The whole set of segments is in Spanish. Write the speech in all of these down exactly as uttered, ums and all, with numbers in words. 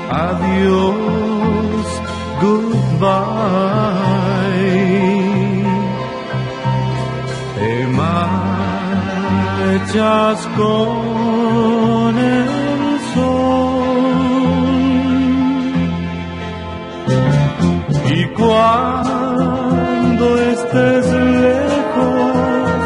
Adiós, goodbye. Te marchas con el sol y cuando estés lejos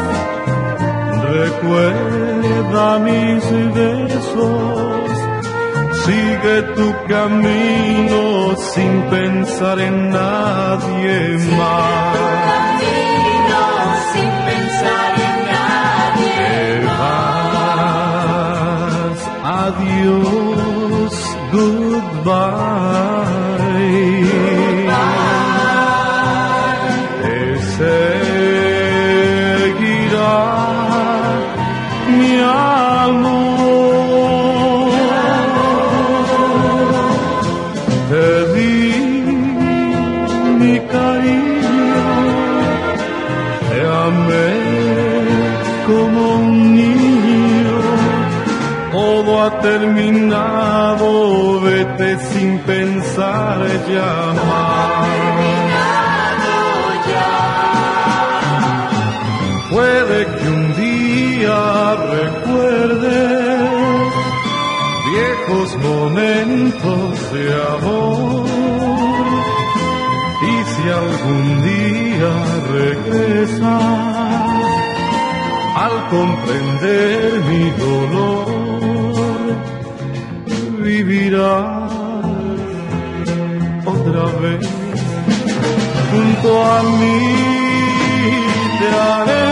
recuerda mis besos. Sigue tu camino sin pensar en nadie más. Camino sin pensar en nadie más. Adiós, goodbye. Te seguirá mi amor. Te di mi cariño, te amé como un niño. Todo ha terminado, vete sin pensar ya más. Puede que un día recuerdes viejos momentos de amor, y si algún día regresas al comprender mi dolor, vivirás otra vez junto a mí. Te haré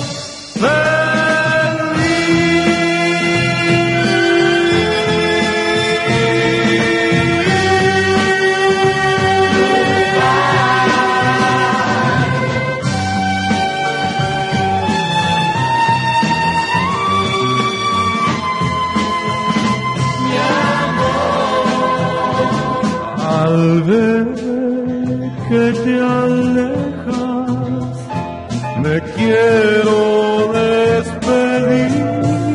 al ver que te alejas, me quiero despedir.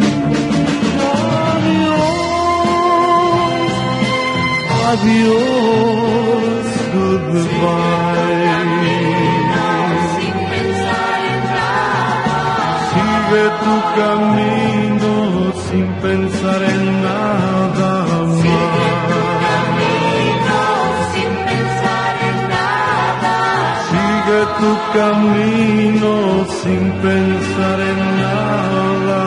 Adiós, adiós, goodbye. sin pensar en nada. Sigue tu camino sin pensar en nada más. Sigue tu camino sin pensar en nada.